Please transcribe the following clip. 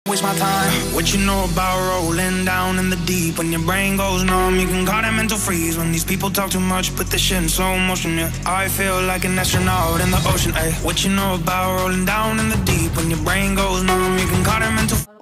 Waste my time. What you know about rolling down in the deep? When your brain goes numb, you can call that mental freeze. When these people talk too much, put this shit in slow motion, yeah. I feel like an astronaut in the ocean, ayy. What you know about rolling down in the deep? When your brain goes numb, you can call that mental